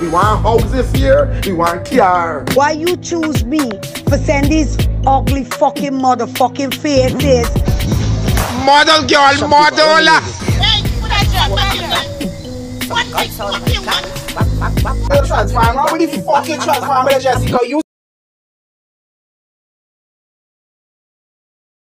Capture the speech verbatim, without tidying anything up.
We want houses here, we want car. Why you choose me for send these ugly fucking motherfucking faces? Model girl, model. Hey, put that job. What? What? What? Transformer, what the fucking transformer, Jessica? You